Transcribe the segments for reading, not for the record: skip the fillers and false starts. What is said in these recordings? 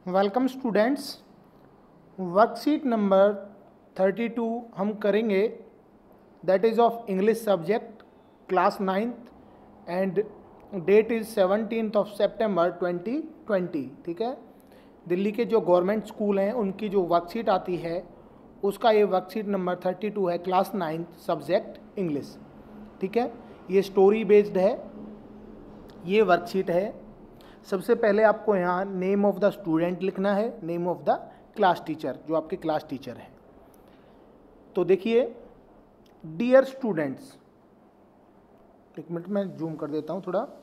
Welcome students. Worksheet number 32 हम करेंगे, that is of English subject class 9th and date is 17th of September 2020। ठीक है, दिल्ली के जो गवर्नमेंट स्कूल हैं उनकी जो वर्कशीट आती है उसका ये वर्कशीट नंबर 32 है, क्लास 9th सब्जेक्ट इंग्लिश। ठीक है, ये स्टोरी बेस्ड है, ये वर्कशीट है। सबसे पहले आपको यहाँ नेम ऑफ द स्टूडेंट लिखना है, name of the class teacher, जो आपके क्लास टीचर हैं। तो देखिए, डियर स्टूडेंट्स, एक मिनट में जूम कर देता हूँ थोड़ा।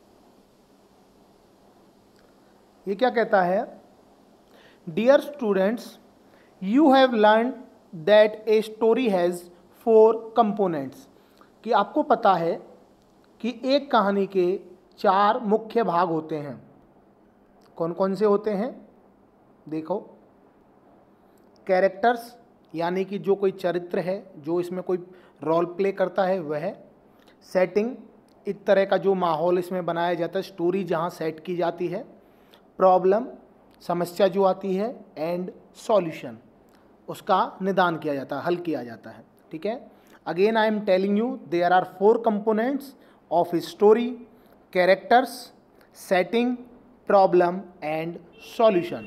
ये क्या कहता है? Dear students, you have learn that a story has 4 components. कि आपको पता है कि एक कहानी के 4 मुख्य भाग होते हैं। कौन कौन से होते हैं? देखो, कैरेक्टर्स यानी कि जो कोई चरित्र है, जो इसमें कोई रोल प्ले करता है वह। सेटिंग, एक तरह का जो माहौल इसमें बनाया जाता है, स्टोरी जहाँ सेट की जाती है। प्रॉब्लम, समस्या जो आती है। एंड सॉल्यूशन, उसका निदान किया जाता है, हल किया जाता है। ठीक है, again I am telling you, there are 4 components of story: characters, setting, problem and solution.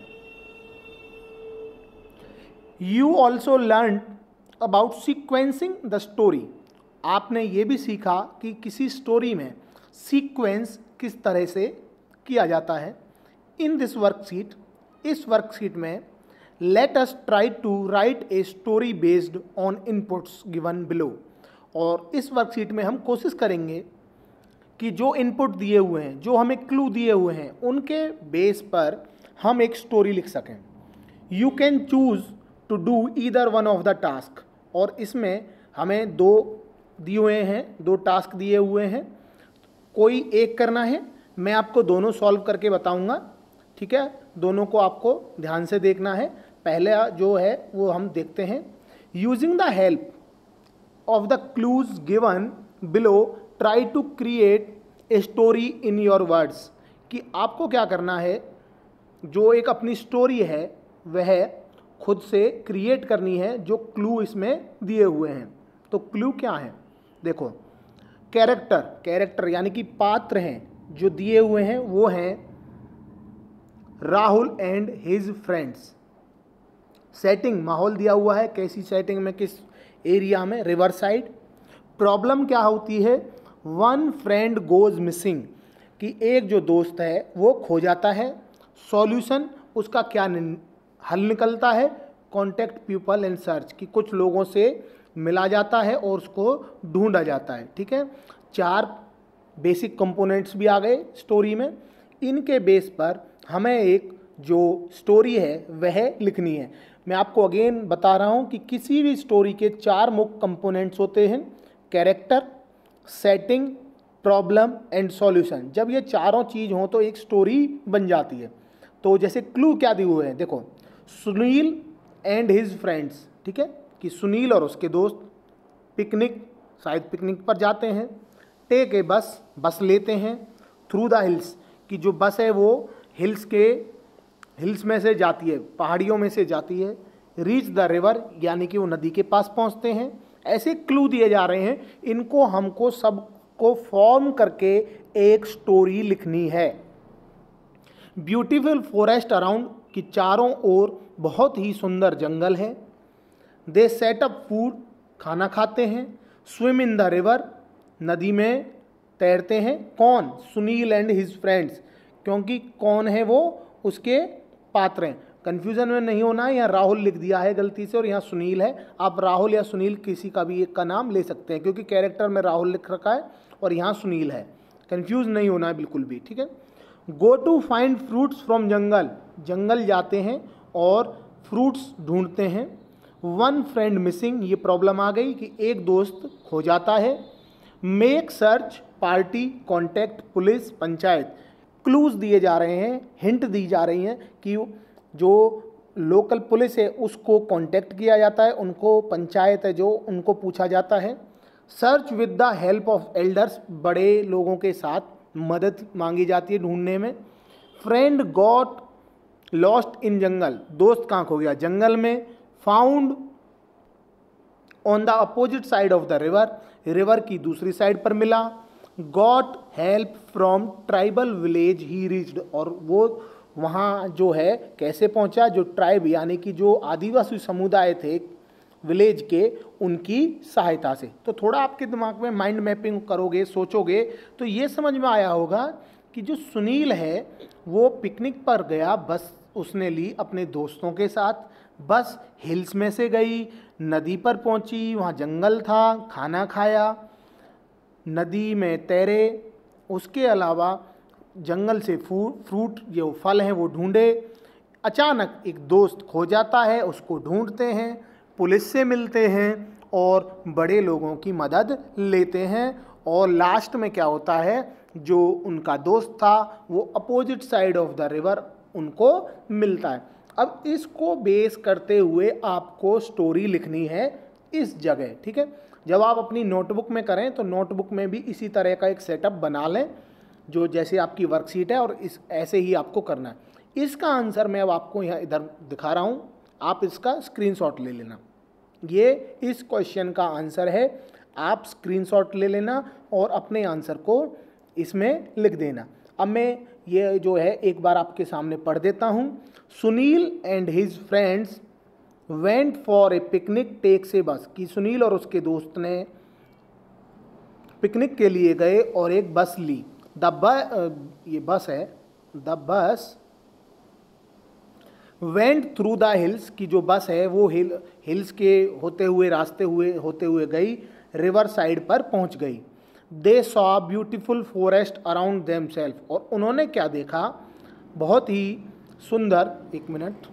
You also learned about sequencing the story. आपने ये भी सीखा कि किसी स्टोरी में सीक्वेंस किस तरह से किया जाता है। इन दिस वर्कशीट, इस वर्कशीट में let us try to write a story based on inputs given below. और इस वर्कशीट में हम कोशिश करेंगे कि जो इनपुट दिए हुए हैं, जो हमें क्लू दिए हुए हैं, उनके बेस पर हम एक स्टोरी लिख सकें। You can choose to do either one of the task. और इसमें हमें 2 दिए हुए हैं, 2 टास्क दिए हुए हैं, कोई एक करना है। मैं आपको दोनों सॉल्व करके बताऊंगा। ठीक है, दोनों को आपको ध्यान से देखना है। पहले जो है वो हम देखते हैं। Using the help of the clues given below, try to create a story in your words. कि आपको क्या करना है, जो एक अपनी स्टोरी है वह खुद से क्रिएट करनी है, जो क्लू इसमें दिए हुए हैं। तो क्लू क्या है? देखो, कैरेक्टर यानी कि पात्र हैं जो दिए हुए हैं, वो हैं Rahul and his friends. Setting, माहौल दिया हुआ है, कैसी सेटिंग में, किस एरिया में, रिवर साइड। प्रॉब्लम क्या होती है? वन फ्रेंड गोज मिसिंग, कि एक जो दोस्त है वो खो जाता है। सॉल्यूशन, उसका क्या हल निकलता है? कॉन्टैक्ट पीपल एंड सर्च, कि कुछ लोगों से मिला जाता है और उसको ढूंढा जाता है। ठीक है, 4 बेसिक कंपोनेंट्स भी आ गए स्टोरी में। इनके बेस पर हमें एक जो स्टोरी है वह लिखनी है। मैं आपको अगेन बता रहा हूँ कि किसी भी स्टोरी के 4 मुख्य कंपोनेंट्स होते हैं: character, setting, problem and solution. जब ये चारों चीज़ हों तो एक स्टोरी बन जाती है। तो जैसे क्लू क्या दिए हुए हैं, देखो, सुनील एंड हिज फ्रेंड्स। ठीक है, कि सुनील और उसके दोस्त पिकनिक, शायद पिकनिक पर जाते हैं। टेक ए बस लेते हैं। थ्रू द हिल्स, कि जो बस है वो हिल्स में से जाती है, पहाड़ियों में से जाती है। रीच द रिवर, यानी कि वो नदी के पास पहुंचते हैं। ऐसे क्लू दिए जा रहे हैं, इनको हमको सबको फॉर्म करके एक स्टोरी लिखनी है। ब्यूटीफुल फॉरेस्ट अराउंड, कि चारों ओर बहुत ही सुंदर जंगल है। दे सेट अप फूड, खाना खाते हैं। स्विम इन द रिवर, नदी में तैरते हैं। कौन? सुनील एंड हिज फ्रेंड्स, क्योंकि कौन है वो? उसके पात्र हैं। कन्फ्यूजन में नहीं होना है, यहाँ राहुल लिख दिया है गलती से और यहाँ सुनील है। आप राहुल या सुनील किसी का भी एक का नाम ले सकते हैं, क्योंकि कैरेक्टर में राहुल लिख रखा है और यहाँ सुनील है। कन्फ्यूज नहीं होना है बिल्कुल भी। ठीक है, go to find fruits from jungle, जंगल जाते हैं और फ्रूट्स ढूंढते हैं। वन फ्रेंड मिसिंग, ये प्रॉब्लम आ गई कि एक दोस्त खो जाता है। Make search party, contact police, panchayat. Clues दिए जा रहे हैं, हिंट दी जा रही हैं कि जो लोकल पुलिस है उसको कांटेक्ट किया जाता है, उनको पंचायत है जो उनको पूछा जाता है। Search with the help of elders, बड़े लोगों के साथ मदद मांगी जाती है ढूंढने में। Friend got lost in jungle, दोस्त कहाँ खो गया, जंगल में। Found on the opposite side of the river, river की दूसरी साइड पर मिला। Got help from tribal village he reached, और वो वहाँ जो है कैसे पहुँचा, जो ट्राइब यानी कि जो आदिवासी समुदाय थे विलेज के, उनकी सहायता से। तो थोड़ा आपके दिमाग में माइंड मैपिंग करोगे, सोचोगे, तो ये समझ में आया होगा कि जो सुनील है वो पिकनिक पर गया, बस उसने ली अपने दोस्तों के साथ, बस हिल्स में से गई, नदी पर पहुंची, वहाँ जंगल था, खाना खाया, नदी में तैरे, उसके अलावा जंगल से फ्रूट जो फल हैं वो ढूंढे। अचानक एक दोस्त खो जाता है, उसको ढूंढते हैं, पुलिस से मिलते हैं और बड़े लोगों की मदद लेते हैं, और लास्ट में क्या होता है, जो उनका दोस्त था वो opposite side of the river उनको मिलता है। अब इसको बेस करते हुए आपको स्टोरी लिखनी है इस जगह, ठीक है। जब आप अपनी नोटबुक में करें तो नोटबुक में भी इसी तरह का एक सेटअप बना लें, जो जैसे आपकी वर्कशीट है, और इस ऐसे ही आपको करना है। इसका आंसर मैं अब आपको यहाँ इधर दिखा रहा हूँ, आप इसका स्क्रीनशॉट ले लेना। ये इस क्वेश्चन का आंसर है, आप स्क्रीनशॉट ले लेना और अपने आंसर को इसमें लिख देना। अब मैं ये जो है एक बार आपके सामने पढ़ देता हूँ। Sunil and his friends went for a picnic takes a bus, कि सुनील और उसके दोस्त ने पिकनिक के लिए गए और एक बस ली। ये बस है, the bus went through the hills, की जो बस है वो हिल्स के होते हुए गई, रिवर साइड पर पहुंच गई। They saw beautiful forest around them self, और उन्होंने क्या देखा, बहुत ही सुंदर, एक मिनट,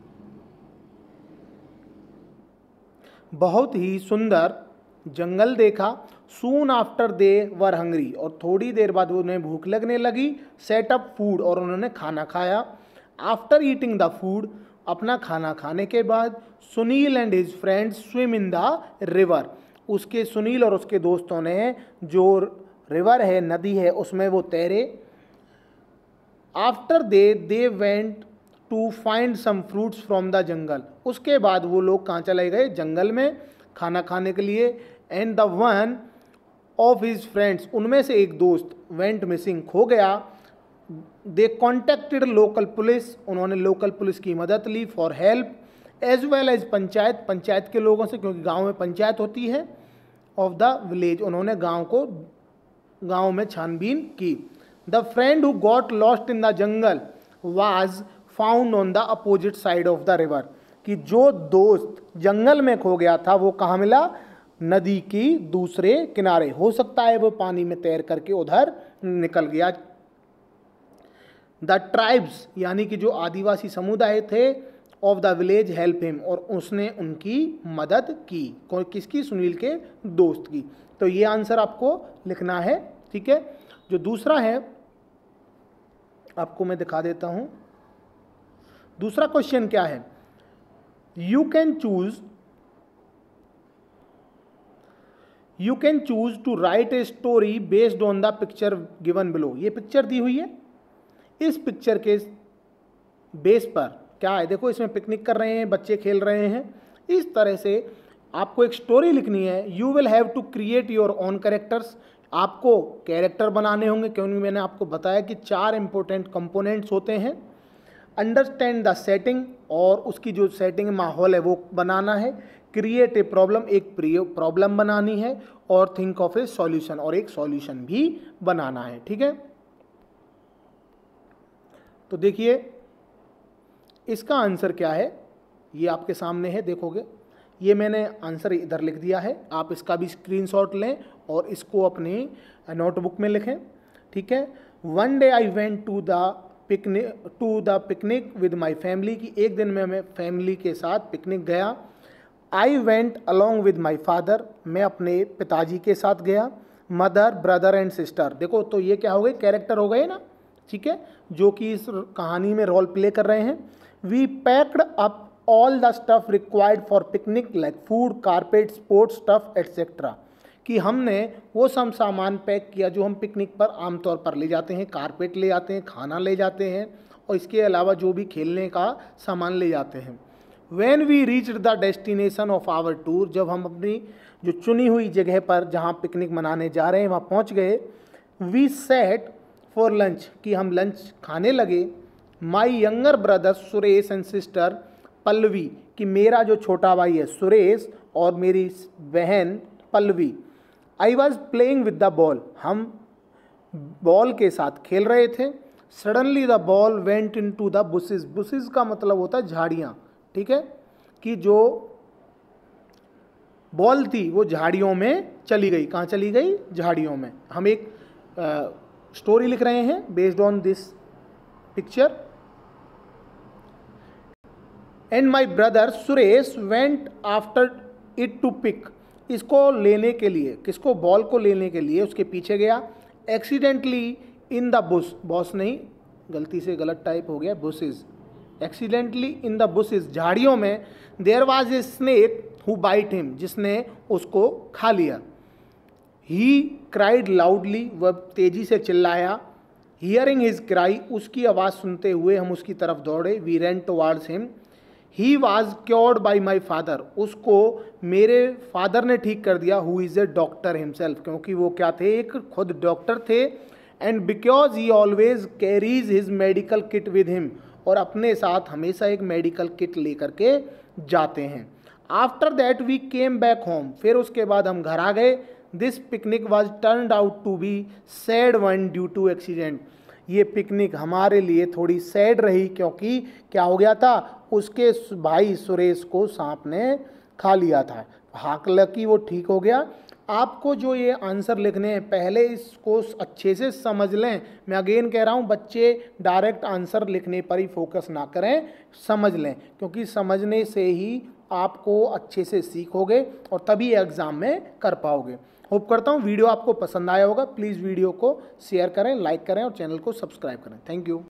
बहुत ही सुंदर जंगल देखा। Soon after they were hungry, और थोड़ी देर बाद उन्हें भूख लगने लगी। सेट अप फूड, और उन्होंने खाना खाया। आफ्टर ईटिंग द फूड, अपना खाना खाने के बाद, Sunil and his friends swim in the river, उसके सुनील और उसके दोस्तों ने जो रिवर है, नदी है, उसमें वो तैरे। After they went to find some fruits from the jungle, उसके बाद वो लोग कहाँ चले गए, जंगल में खाना खाने के लिए। And the one of his friends, उनमें से एक दोस्त वेंट मिसिंग, खो गया। दे कॉन्टेक्टेड लोकल पुलिस, उन्होंने लोकल पुलिस की मदद ली for help, as well as panchayat के लोगों से, क्योंकि गांव में पंचायत होती है, ऑफ द विलेज, उन्होंने गांव में छानबीन की। The friend who got lost in the jungle was found on the opposite side of the river, कि जो दोस्त जंगल में खो गया था वो कहाँ मिला, नदी की दूसरे किनारे। हो सकता है वो पानी में तैर करके उधर निकल गया। द ट्राइब्स, यानी कि जो आदिवासी समुदाय थे, of the village help him, और उसने उनकी मदद की, किसकी, सुनील के दोस्त की। तो ये आंसर आपको लिखना है, ठीक है। जो दूसरा है आपको मैं दिखा देता हूं। दूसरा क्वेश्चन क्या है, you can choose to write a story based on the picture given below. ये पिक्चर दी हुई है, इस पिक्चर के बेस पर क्या है, देखो इसमें पिकनिक कर रहे हैं, बच्चे खेल रहे हैं, इस तरह से आपको एक स्टोरी लिखनी है। You will have to create your own characters, आपको कैरेक्टर बनाने होंगे, क्योंकि मैंने आपको बताया कि 4 इंपॉर्टेंट कंपोनेंट्स होते हैं। अंडरस्टैंड द सेटिंग, और उसकी जो सेटिंग माहौल है वो बनाना है। क्रिएट ए प्रॉब्लम, एक प्रॉब्लम बनानी है, और थिंक ऑफ ए सॉल्यूशन, और एक सॉल्यूशन भी बनाना है, ठीक है। तो देखिए इसका आंसर क्या है, ये आपके सामने है, देखोगे ये मैंने आंसर इधर लिख दिया है। आप इसका भी स्क्रीनशॉट लें और इसको अपनी नोटबुक में लिखें, ठीक है। One day I went to the picnic with my family, की एक दिन में मैं फैमिली के साथ पिकनिक गया। I went along with my father, मैं अपने पिताजी के साथ गया। मदर, ब्रदर एंड सिस्टर, देखो तो ये क्या हो गए, कैरेक्टर हो गए ना, ठीक है, जो कि इस कहानी में रोल प्ले कर रहे हैं। We packed up all the stuff required for picnic like food, carpet, sports stuff etcetera, कि हमने वो सब सामान पैक किया जो हम पिकनिक पर आमतौर पर ले जाते हैं। कारपेट ले जाते हैं, खाना ले जाते हैं, और इसके अलावा जो भी खेलने का सामान ले जाते हैं। When we reached the destination of our tour, जब हम अपनी जो चुनी हुई जगह पर जहाँ पिकनिक मनाने जा रहे हैं वहाँ पहुँच गए। We sat for lunch, कि हम लंच खाने लगे। My younger brother Suresh and sister Pallavi, कि मेरा जो छोटा भाई है सुरेश और मेरी बहन Pallavi. I was playing with the ball, हम बॉल के साथ खेल रहे थे। Suddenly the ball went into the bushes, bushes का मतलब होता है झाड़ियाँ, ठीक है, कि जो बॉल थी वो झाड़ियों में चली गई। कहाँ चली गई? झाड़ियों में। हम एक स्टोरी लिख रहे हैं based on this picture. And my brother Suresh went after it to pick, इसको लेने के लिए, किसको? बॉल को लेने के लिए उसके पीछे गया। Accidentally in the bush, boss नहीं, गलती से गलत टाइप हो गया, bushes. Accidentally in the bushes, झाड़ियों में। There was a snake who bite him, जिसने उसको खा लिया। ही क्राइड लाउडली, वह तेजी से चिल्लाया। हियरिंग हिज क्राई, उसकी आवाज़ सुनते हुए हम उसकी तरफ दौड़े। We ran towards him. He was cured by my father, उसको मेरे फादर ने ठीक कर दिया। Who is a doctor himself, क्योंकि वो क्या थे? एक खुद डॉक्टर थे। And because he always carries his medical kit with him, और अपने साथ हमेशा एक मेडिकल किट लेकर के जाते हैं। After that we came back home, फिर उसके बाद हम घर आ गए। This picnic was turned out to be sad one due to accident, ये पिकनिक हमारे लिए थोड़ी सैड रही, क्योंकि क्या हो गया था? उसके भाई सुरेश को सांप ने खा लिया था। हालांकि वो ठीक हो गया। आपको जो ये आंसर लिखने हैं पहले इसको अच्छे से समझ लें। मैं अगेन कह रहा हूँ, बच्चे डायरेक्ट आंसर लिखने पर ही फोकस ना करें, समझ लें, क्योंकि समझने से ही आपको अच्छे से सीखोगे और तभी एग्ज़ाम में कर पाओगे। होप करता हूँ वीडियो आपको पसंद आया होगा। प्लीज़ वीडियो को शेयर करें, लाइक करें और चैनल को सब्सक्राइब करें। Thank you.